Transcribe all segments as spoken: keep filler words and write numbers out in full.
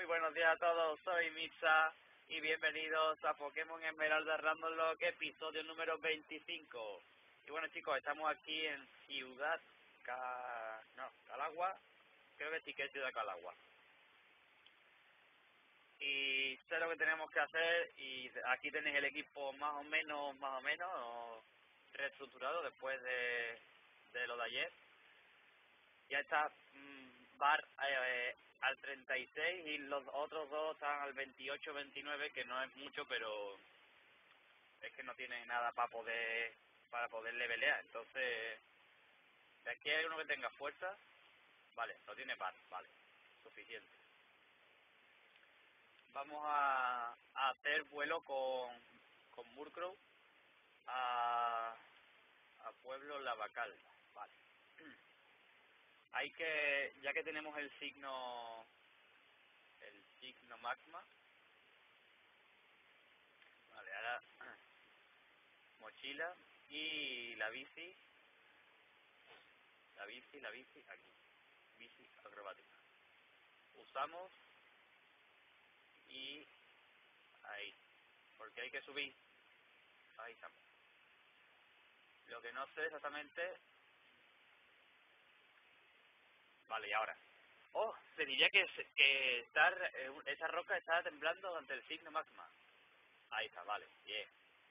Muy buenos días a todos, soy Mitsa y bienvenidos a Pokémon Esmeralda Random Lock, episodio número veinticinco. Y bueno chicos, estamos aquí en Ciudad Ca... no, Calagua, creo que sí que es Ciudad Calagua. Y sé lo que tenemos que hacer y aquí tenéis el equipo más o menos, más o menos reestructurado después de, de lo de ayer. Ya está mmm, Bar eh, al treinta y seis y los otros dos están al veintiocho veintinueve, que no es mucho, pero es que no tienen nada para poder para poder levelear. Entonces, si aquí hay uno que tenga fuerza, vale, no tiene Bar, vale, suficiente. Vamos a, a hacer vuelo con, con Murkrow a, a Pueblo Lavacal, vale. Hay que, ya que tenemos el signo el signo magma, vale, ahora mochila y la bici, la bici, la bici, aquí, bici acrobática. Usamos y ahí, porque hay que subir, ahí estamos. Lo que no sé exactamente, vale, y ahora. Oh, se diría que, que estar, esa roca está temblando ante el signo magma. Ahí está, vale, bien.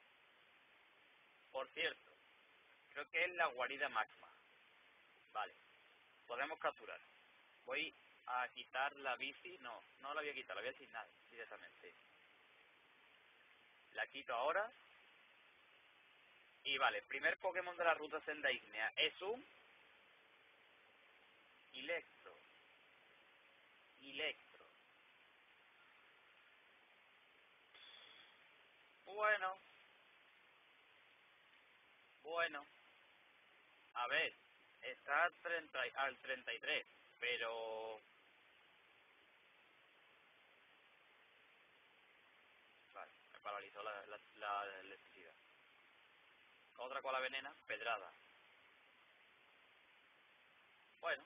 Por cierto, creo que es la guarida magma. Vale, podemos capturar. Voy a quitar la bici, no, no la voy a quitar, la voy a asignar directamente. La quito ahora. Y vale, primer Pokémon de la ruta Senda Ígnea es un Electro. Electro. Bueno, bueno. A ver, está al, treinta, al treinta y tres, pero... Vale, me paralizó la, la, la electricidad. Otra con la venena, pedrada. Bueno,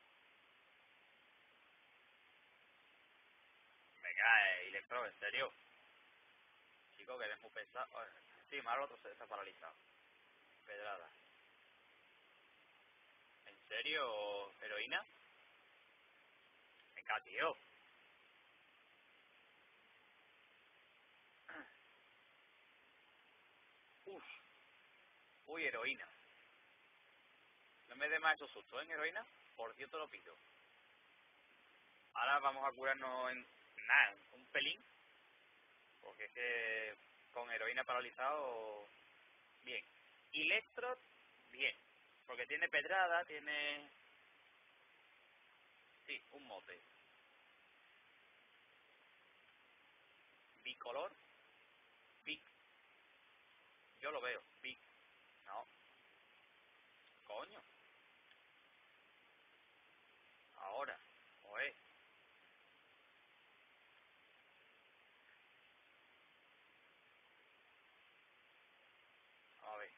me cae Electro, en serio. Chico, que eres muy pesado. Sí, más el otro se está paralizado. Pedrada. ¿En serio, heroína? Venga, tío. Uf, uy, heroína. No me dé más esos sustos, ¿eh, heroína? Por cierto, lo pido. Ahora vamos a curarnos en nada, un pelín. Porque es que con heroína paralizado, bien. Electro, bien. Porque tiene pedrada, tiene... Sí, un mote. Bicolor, Bic. Yo lo veo, Bic. No, coño. Ahora, oe. A ver,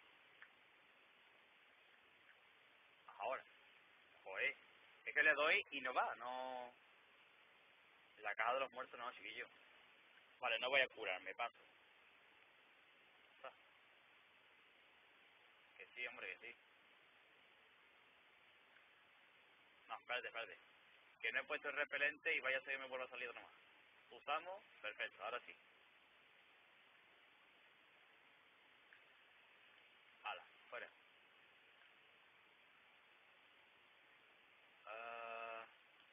ahora, oe. Es que le doy y no va, no... La caja de los muertos no, chiquillo. Vale, no voy a curarme, paso. Ah, que sí, hombre, que sí. No, espérate, espérate. Que no he puesto el repelente y vaya a ser que me vuelva a salir nomás. Usamos, perfecto, ahora sí. Hala, fuera. Uh,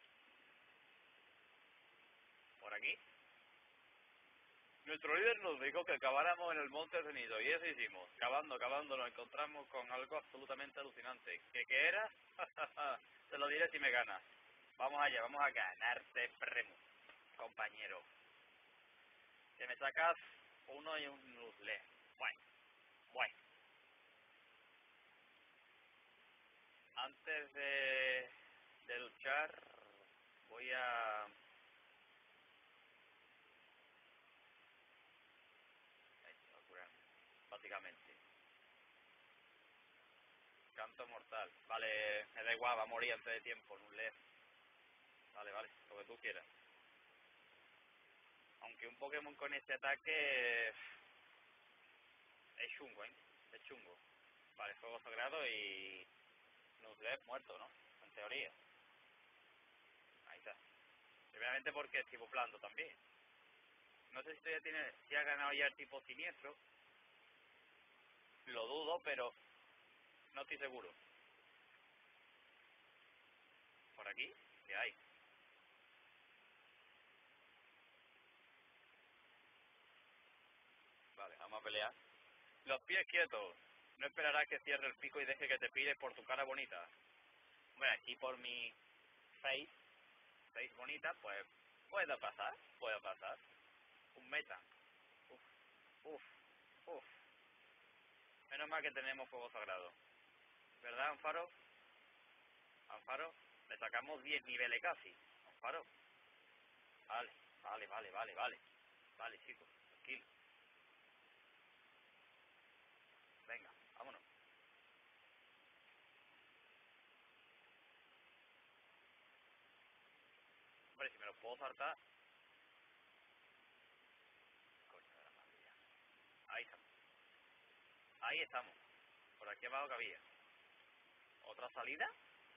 por aquí. Nuestro líder nos dijo que acabáramos en el Monte Cenido y eso hicimos. Cavando, cavando nos encontramos con algo absolutamente alucinante. ¿Qué, qué era? Te lo diré si me ganas. Vamos allá, vamos a ganarte premio, compañero. Que me sacas uno y un Nuzle. Bueno, bueno. Antes de, de luchar, voy a... Esto, a curar, básicamente. Canto mortal. Vale, me da igual, va a morir antes de tiempo, Nuzle. Vale, vale, lo que tú quieras. Aunque un Pokémon con este ataque es chungo, ¿eh? Es chungo. Vale, fuego sagrado y Nuzleaf muerto, ¿no? En teoría. Ahí está. Primeramente porque es tipo blando también. No sé si todavía tiene, si ha ganado ya el tipo siniestro. Lo dudo, pero no estoy seguro. Por aquí, ¿qué hay? Vale, vamos a pelear. Los pies quietos. No esperarás que cierre el pico y deje que te pide por tu cara bonita. Bueno, aquí por mi face, face bonita, pues puede pasar, puede pasar. Un meta. Uf, uf, uf. Menos mal que tenemos fuego sagrado. ¿Verdad, Anfaro? Anfaro, le sacamos diez niveles casi. Anfaro. Vale, vale, vale, vale, vale. Vale, chicos, tranquilo. Venga, vámonos. Hombre, si me los puedo saltar. Coño de la madre ya. Ahí estamos. Ahí estamos. Por aquí abajo que había. ¿Otra salida?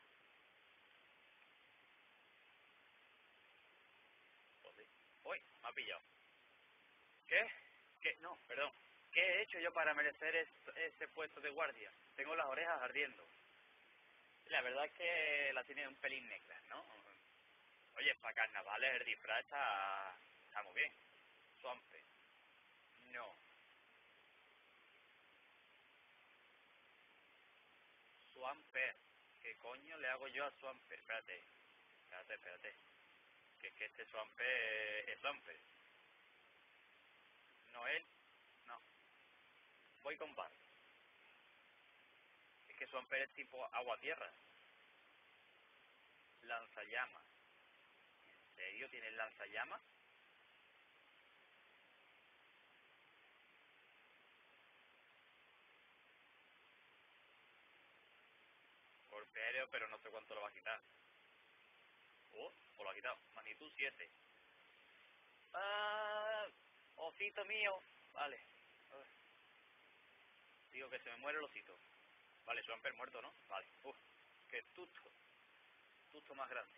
Pues sí. Uy, me ha pillado. ¿Qué? ¿Qué? No, perdón. ¿Qué he hecho yo para merecer es- ese puesto de guardia? Tengo las orejas ardiendo. La verdad es que la tiene un pelín negra, ¿no? Oye, para carnavales el disfraz está, está muy bien. Suampe. No. Swamper. ¿Qué coño le hago yo a Swamper? Espérate. Espérate, espérate. Que es que este Swamper es Swamper. No él. No. Voy con Bart. Es que Swamper es tipo agua-tierra. Lanzallamas. ¿En serio tiene lanzallamas? Golpe aéreo, pero no sé cuánto lo va a quitar. Oh, pues lo ha quitado. Magnitud siete. Ah, osito mío. Vale. Ah, digo que se me muere el osito. Vale, Swamper muerto, ¿no? Vale. Uf, qué tusto. Tusto más grande.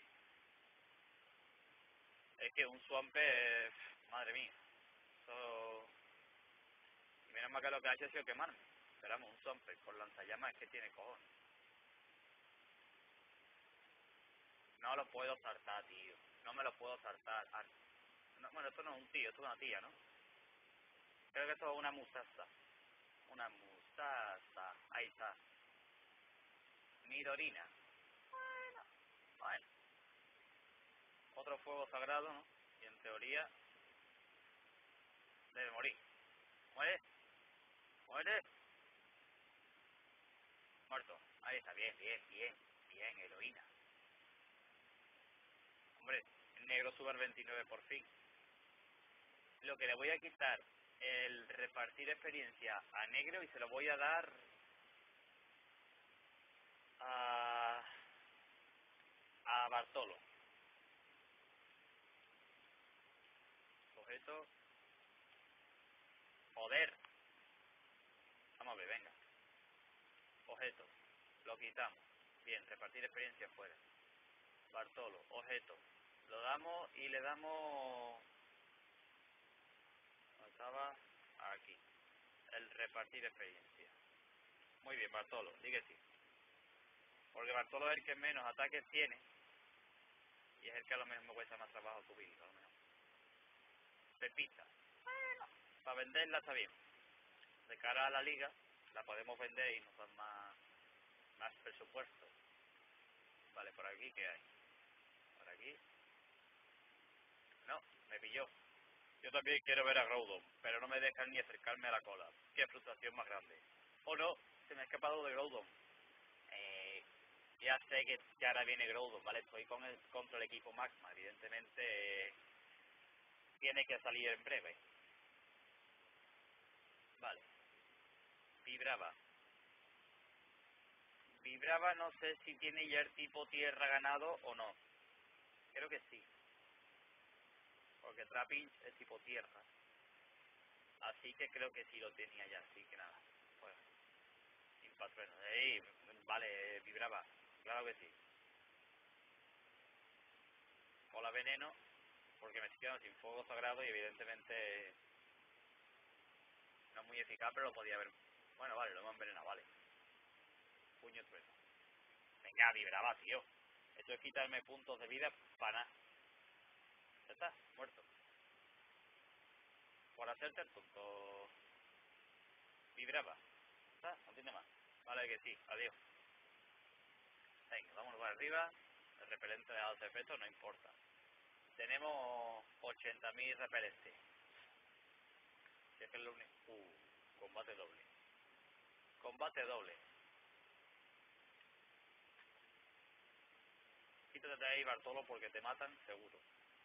Es que un Swamper... Madre mía. Eso... Y menos mal que lo que ha hecho ha sido quemarme. Esperamos, un Swamper con lanzallamas es que tiene cojones. No lo puedo saltar, tío. No me lo puedo saltar. Ah, no, bueno, esto no es un tío, esto es una tía, ¿no? Creo que esto es una musaza. Una musaza. Ahí está. Midorina. Bueno, otro fuego sagrado, ¿no? Y en teoría debe morir. ¿Muere? ¿Muere? Muerto. Ahí está, bien, bien, bien. Bien, heroína. Hombre, negro sube al veintinueve por fin. Lo que le voy a quitar el repartir experiencia a negro y se lo voy a dar a, a Bartolo. Objeto, poder. Vamos a ver, venga. Objeto, lo quitamos. Bien, repartir experiencia fuera. Bartolo, objeto. Lo damos y le damos... ¿Dónde estaba? Aquí. El repartir experiencia. Muy bien, Bartolo, di que sí. Porque Bartolo es el que menos ataques tiene y es el que a lo mejor me cuesta más trabajo subir, a lo mejor. Pepita. Para venderla está bien. De cara a la liga, la podemos vender y nos dan más, más presupuesto. Vale, por aquí, ¿qué hay? Por aquí. No, me pilló. Yo también quiero ver a Groudon, pero no me dejan ni acercarme a la cola. Qué frustración más grande. Oh no, se me ha escapado de Groudon. Eh, ya sé que, que ahora viene Groudon, ¿vale? Estoy con el, contra el equipo Magma. Evidentemente eh, tiene que salir en breve. Vale. Vibraba. Vibraba no sé si tiene ya el tipo tierra ganado o no. Creo que sí. Porque Trapinch es tipo tierra. Así que creo que sí lo tenía ya, así que nada. Pues, Impatrueno. Ey, vale, vibraba. Claro que sí. Hola veneno, porque me estoy quedando sin fuego sagrado y evidentemente no es muy eficaz, pero lo podía haber. Bueno, vale, lo hemos envenenado, vale. Puño trueno. Venga, vibraba, tío. Esto es quitarme puntos de vida para nada. Ya está, muerto. Por hacerte el tonto. Vibraba. ¿Ya está? No tiene más. Vale, que sí, adiós. Venga, vámonos para arriba. El repelente de alto efecto no importa. Tenemos ochenta mil repelentes. Si es que es lo único. Uh, combate doble. Combate doble. Quítate de ahí, Bartolo, porque te matan seguro.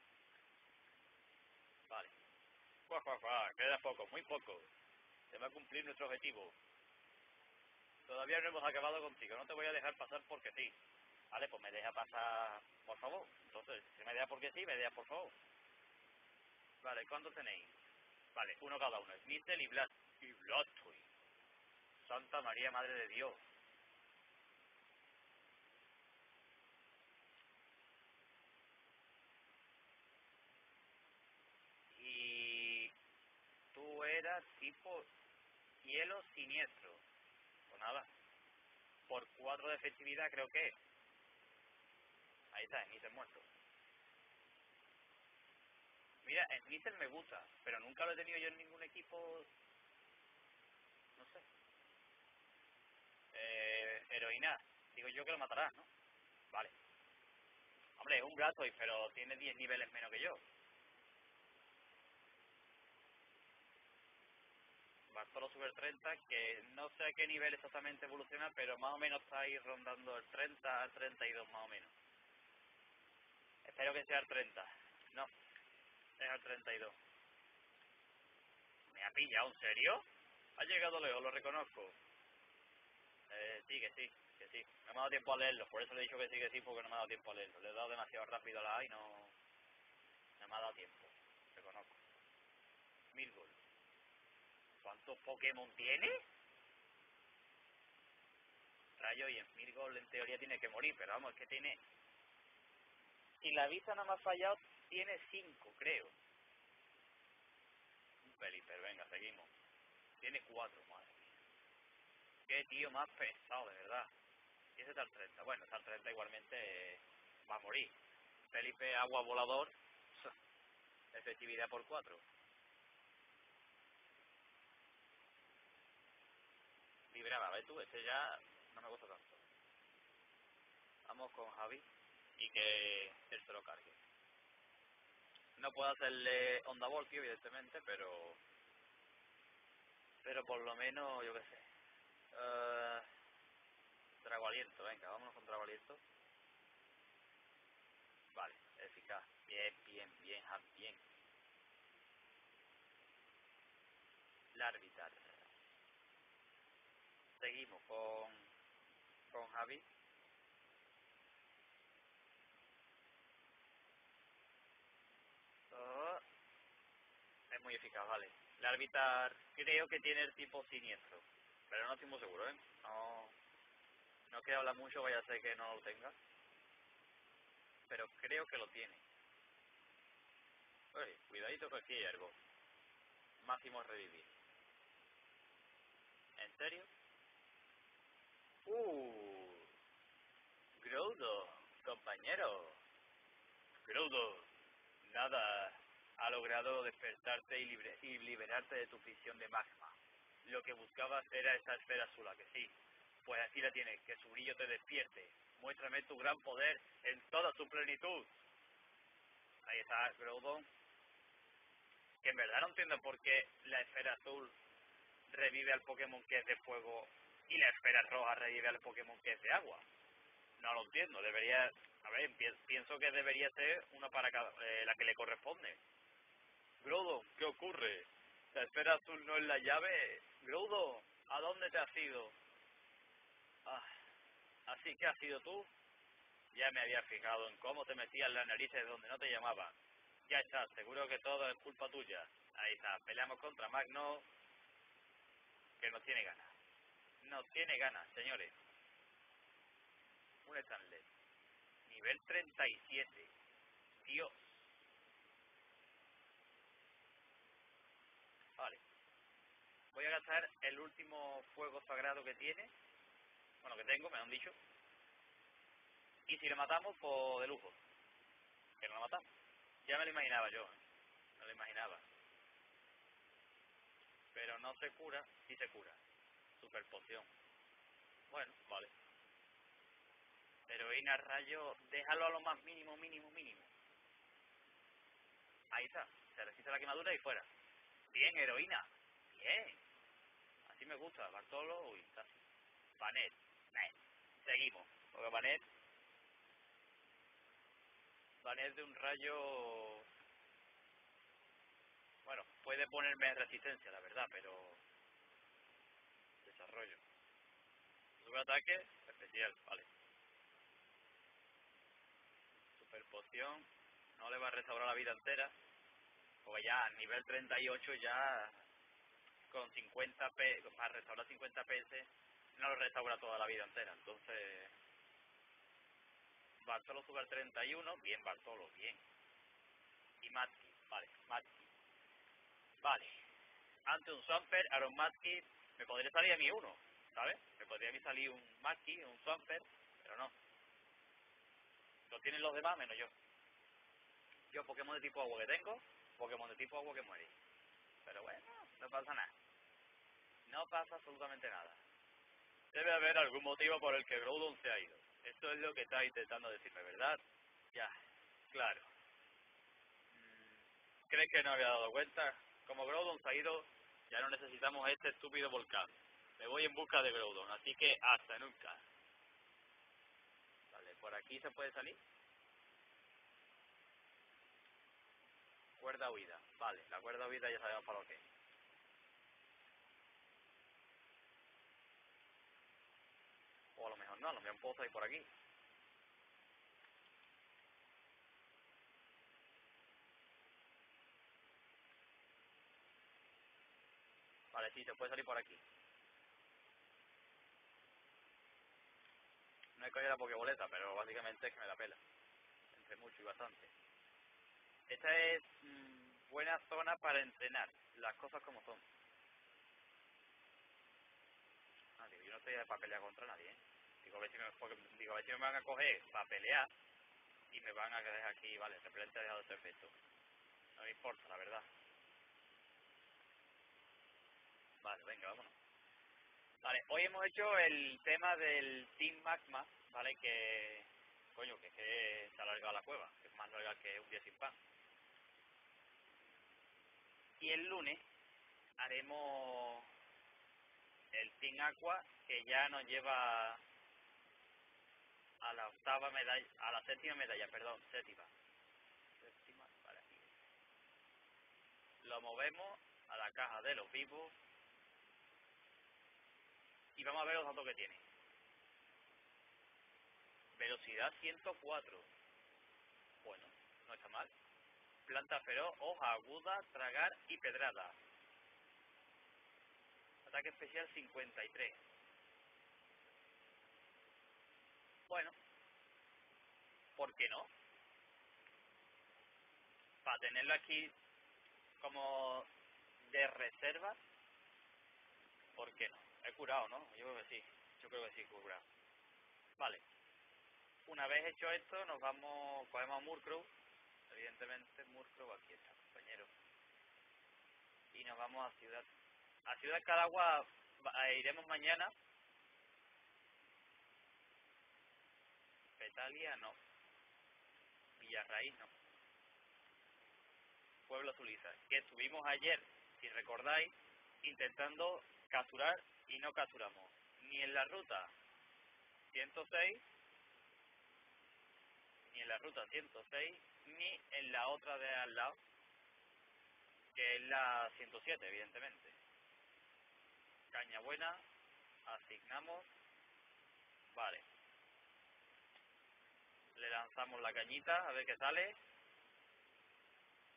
Vale. Fuá, fuá, fuá. Queda poco, muy poco. Se va a cumplir nuestro objetivo. Todavía no hemos acabado contigo. No te voy a dejar pasar porque sí. Vale, pues me deja pasar, por favor. Entonces, si me deja porque sí, me deja por favor. Vale, ¿cuántos tenéis? Vale, uno cada uno. Smittel y Blast. Y Blastoise. Santa María, Madre de Dios. Y tú eras tipo hielo siniestro. Pues nada. Por cuatro de efectividad creo que. Ahí está, Smittel muerto. Mira, Smittel me gusta, pero nunca lo he tenido yo en ningún equipo. No sé. Eh, heroína. Digo yo que lo matarás, ¿no? Vale. Hombre, es un Blastoise, pero tiene diez niveles menos que yo. Bartolo Super treinta, que no sé a qué nivel exactamente evoluciona, pero más o menos está ahí rondando el treinta al treinta y dos más o menos. Espero que sea el treinta. No, es el treinta y dos. ¿Me ha pillado, en serio? Ha llegado lejos, lo reconozco. Eh, sí, que sí, que sí. No me ha dado tiempo a leerlo, por eso le he dicho que sí, que sí, porque no me ha dado tiempo a leerlo. Le he dado demasiado rápido a la A y no, no me ha dado tiempo. Reconozco. Mil gol. ¿Cuántos Pokémon tiene? Rayo, y en mil gol en teoría tiene que morir, pero vamos, es que tiene... Si la vista no me ha fallado, tiene cinco, creo. Un Pelipper, venga, seguimos. Tiene cuatro, madre mía. Qué tío más pesado, de verdad. Y ese está al treinta. Bueno, está al treinta igualmente eh, va a morir. Felipe Agua Volador, efectividad por cuatro. Vibraba, ¿ves tú? Este ya no me gusta tanto. Vamos con Javi y que él se lo cargue. No puedo hacerle onda voltio, evidentemente, pero... Pero por lo menos, yo qué sé. Uh, Trago aliento, venga, vámonos con trago aliento. Vale, eficaz. Bien, bien, bien, bien. Larvitar. Seguimos con, con Javi. Oh, es muy eficaz, vale. Larvitar creo que tiene el tipo siniestro, pero no estoy muy seguro, ¿eh? No, no quiero hablar mucho, vaya a ser que no lo tenga, pero creo que lo tiene. Oye, cuidadito que aquí hay algo. Máximo revivir. ¿En serio? Uh, Groudon, compañero. Groudon, nada ha logrado despertarte y, libre, y liberarte de tu prisión de magma. Lo que buscabas era esa esfera azul, ¿a que sí? Pues aquí la tienes, que su brillo te despierte. Muéstrame tu gran poder en toda su plenitud. Ahí está Groudon, que en verdad no entiendo por qué la esfera azul revive al Pokémon que es de fuego y la esfera roja revive al Pokémon que es de agua. No lo entiendo, debería... A ver, pienso que debería ser una para cada, eh, la que le corresponde. Groudon, ¿qué ocurre? La esfera azul no es la llave. Groudon, ¿a dónde te has ido? Ah, así que has sido tú. Ya me había fijado en cómo te metías las narices donde no te llamaban. Ya está, seguro que todo es culpa tuya. Ahí está, peleamos contra Magno, que nos tiene ganas. Nos tiene ganas, señores. Un Stanley. Nivel treinta y siete. Dios. Vale. Voy a gastar el último fuego sagrado que tiene. Bueno, que tengo, me han dicho. Y si lo matamos, pues de lujo. Que no lo matamos. Ya me lo imaginaba yo, ¿eh? Me lo imaginaba. Pero no se cura, sí se cura. Super poción. Bueno, vale. Heroína, rayo, déjalo a lo más mínimo, mínimo, mínimo. Ahí está. Se resiste la quemadura y fuera. Bien, heroína. Bien. Así me gusta. Bartolo, uy, está. Panet. Nah. Seguimos. Porque Panet, Panet de un rayo... Bueno, puede ponerme resistencia, la verdad, pero... Desarrollo. Super ataque, especial, vale. Super poción. No le va a restaurar la vida entera. Porque ya a nivel treinta y ocho ya... Con cincuenta P... Para restaurar cincuenta P S... No lo restaura toda la vida entera. Entonces... Bartolo Super treinta y uno. Bien, Bartolo, bien. Y Matki, vale, Matki. Vale. Ante un Swamper, Aaron Matki, me podría salir a mí uno, ¿sabes? Me podría a mí salir un Matki, un Swamper, pero no. Lo tienen los demás menos yo. Yo Pokémon de tipo agua que tengo, Pokémon de tipo agua que muere. Pero bueno, no pasa nada. No pasa absolutamente nada. Debe haber algún motivo por el que Groudon se ha ido. Esto es lo que está intentando decirme, ¿verdad? Ya, claro. ¿Crees que no había dado cuenta? Como Groudon se ha ido, ya no necesitamos este estúpido volcán. Me voy en busca de Groudon, así que hasta nunca. Vale, por aquí se puede salir. Cuerda huida. Vale, la cuerda huida ya sabemos para lo que es. O a lo mejor no, a lo mejor puedo salir por aquí. Vale, sí, se puede salir por aquí. No he cogido la pokeboleta, pero básicamente es que me la pela. Entre mucho y bastante. Esta es mmm, buena zona para entrenar. Las cosas como son. Ah, digo, yo no estoy para pelear contra nadie, ¿eh? Digo, a ver si me, porque, digo, a ver si me van a coger para pelear y me van a dejar aquí, vale, el repelente ha dejado ese efecto. No me importa, la verdad. Vale, venga, vámonos. Vale, hoy hemos hecho el tema del Team Magma, ¿vale? Que, coño, que es que se ha alargado la cueva, que es más larga que un día sin pan. Y el lunes haremos el Team Aqua, que ya nos lleva a la octava medalla, a la séptima medalla, perdón, séptima. Séptima, vale, aquí. Lo movemos a la caja de los vivos y vamos a ver los datos que tiene. Velocidad ciento cuatro. Bueno, no está mal. Planta feroz, hoja aguda, tragar y pedrada. Ataque especial cincuenta y tres. Bueno, ¿por qué no? Para tenerlo aquí como de reserva, ¿por qué no? He curado, ¿no? Yo creo que sí. Yo creo que sí, curado. Vale. Una vez hecho esto, nos vamos, cogemos a Murkrow. Evidentemente, Murkrow aquí está, compañero. Y nos vamos a Ciudad. A Ciudad Cadagua iremos mañana. Petalia no. Villarraíz no. Pueblo Zuliza. Que estuvimos ayer, si recordáis, intentando capturar y no capturamos. Ni en la ruta ciento seis, ni en la ruta ciento seis, ni en la otra de al lado, que es la ciento siete, evidentemente. Caña buena, asignamos, vale. Le lanzamos la cañita, a ver qué sale.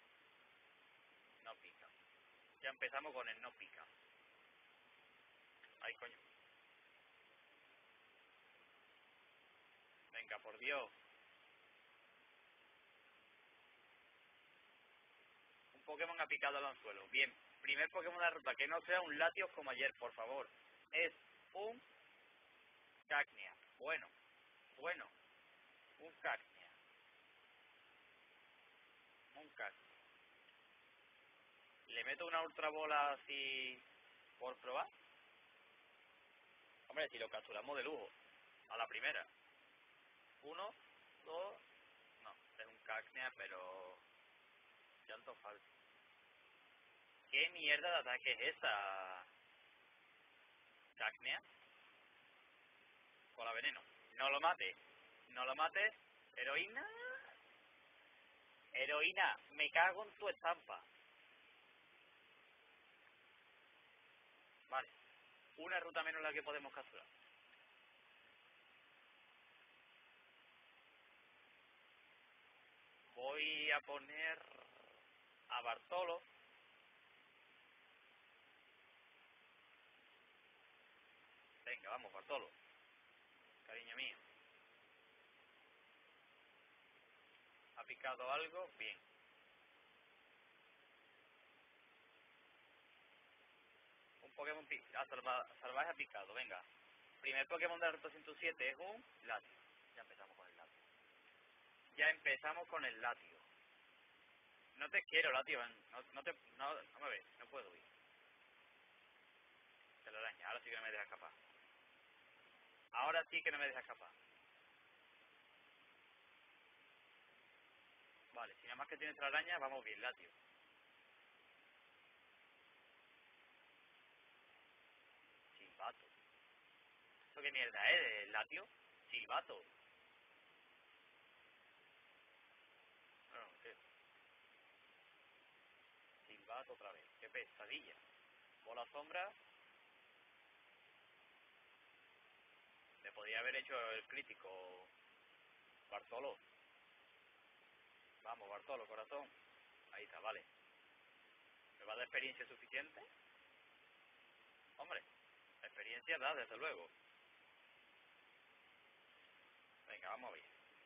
Ya empezamos con el no pica. Ay, coño. Venga, por Dios. Un Pokémon ha picado al anzuelo. Bien. Primer Pokémon de la ruta. Que no sea un Latios como ayer, por favor. Es un Cacnea. Bueno. Bueno. Un Cacnea. Un Cacnea. ¿Le meto una ultra bola así por probar? Hombre, si lo capturamos de lujo. A la primera. Uno, dos... No, es un Cacnea, pero... Llanto falso. ¿Qué mierda de ataque es esa? Cacnea. Con la veneno. No lo mates. No lo mates. Heroína. Heroína. Me cago en tu estampa. Vale. Una ruta menos la que podemos capturar. Voy a poner a Bartolo. Venga, vamos, Bartolo. Cariño mío. ¿Ha picado algo? Bien. Un Pokémon pi ah, salva salvaje ha picado, venga. Primer Pokémon de la ruta ciento siete es un Latios. Ya empezamos con el Latios. Ya empezamos con el Latios. No te quiero, Latios. No, no te... No, no me ves. No puedo ir. Te la araña. Ahora sí que no me deja escapar. Ahora sí que no me deja escapar. Vale, si nada más que tiene telaraña, vamos bien, Latios. Silbato. ¿Eso qué mierda es, el Latio? Silbato. No, no sé. Silbato otra vez. Qué pesadilla. Bola sombra. Le podría haber hecho el crítico. Bartolo. Vamos, Bartolo, corazón. Ahí está, vale. ¿Me va a dar experiencia suficiente? Hombre, experiencia da, desde luego. Venga, vamos a ver.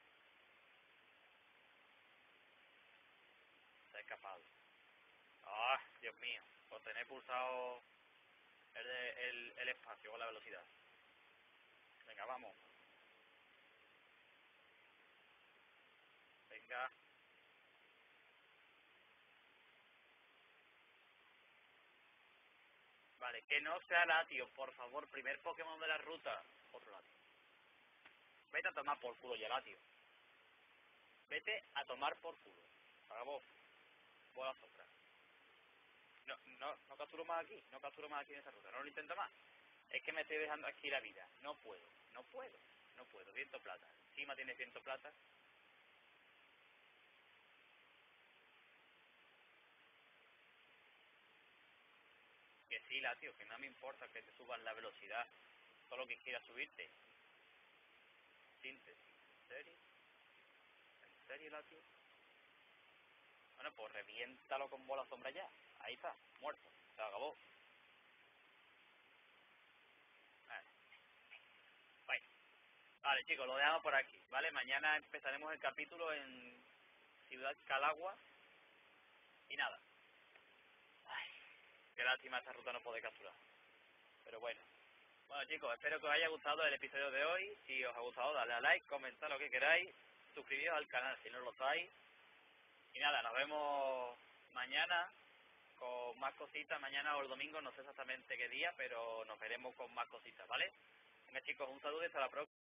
Se ha escapado. Ah, Dios mío. Por tener pulsado el, el, el espacio o la velocidad. Venga, vamos. Venga. Vale, que no sea Latio, por favor. Primer Pokémon de la ruta. Otro Latio. Vete a tomar por culo ya, Latio. Vete a tomar por culo. Acabó. Bola sombra. No, no, no capturo más aquí. No capturo más aquí en esa ruta. No lo intento más. Es que me estoy dejando aquí la vida. No puedo. No puedo. No puedo. Viento plata. Encima tiene viento plata. Que sí, Latio, que no me importa que te suban la velocidad. Solo que quieras subirte. Síntesis. ¿En serio? ¿En serio, Latio? Bueno, pues reviéntalo con bola sombra ya. Ahí está, muerto. Se acabó. Vale. Bueno, vale, chicos, lo dejamos por aquí, ¿vale? Mañana empezaremos el capítulo en Ciudad Calagua. Y nada. Ay, qué lástima esta ruta no puede capturar. Pero bueno. Bueno, chicos, espero que os haya gustado el episodio de hoy. Si os ha gustado, dale a like, comentad lo que queráis. Suscribíos al canal si no lo estáis. Y nada, nos vemos mañana con más cositas, mañana o el domingo, no sé exactamente qué día, pero nos veremos con más cositas, ¿vale? Venga chicos, un saludo y hasta la próxima.